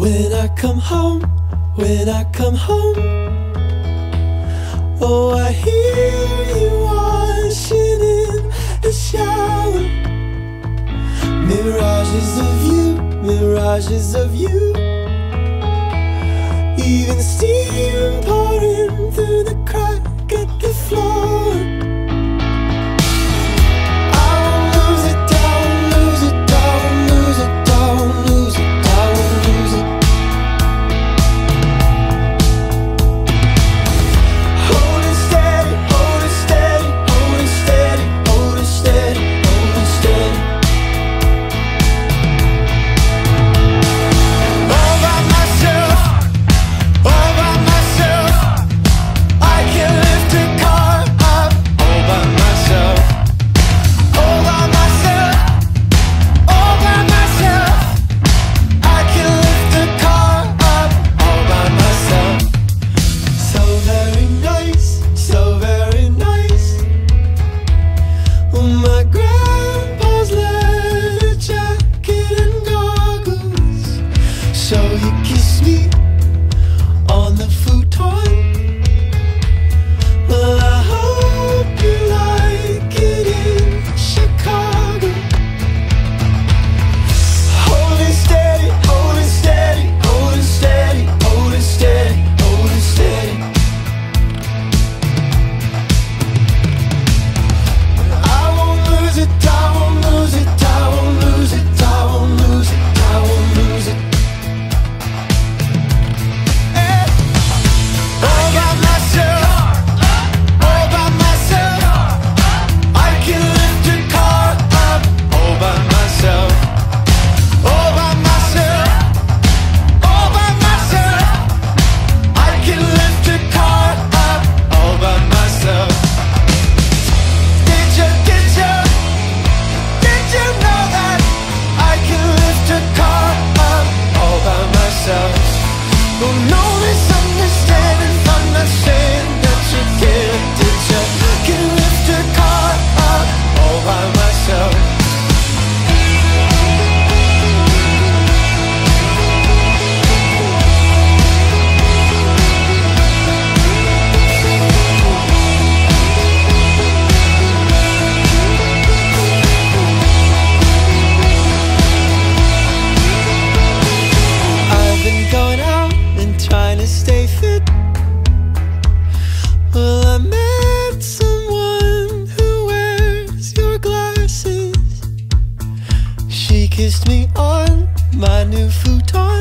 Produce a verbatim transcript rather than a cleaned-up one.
When I come home, when I come home, oh, I hear you washing in the shower. Mirages of you, mirages of you, even steam pouring through the crack at the floor. So you kiss me on the futon. Well, I hope you like it in Chicago. Holding steady, holding steady, holding steady, holding steady, holding steady. I won't lose it, I won't lose it, I won't lose it, I won't lose it, I won't lose it. Stay fit. Well, I met someone who wears your glasses. She kissed me on my new futon.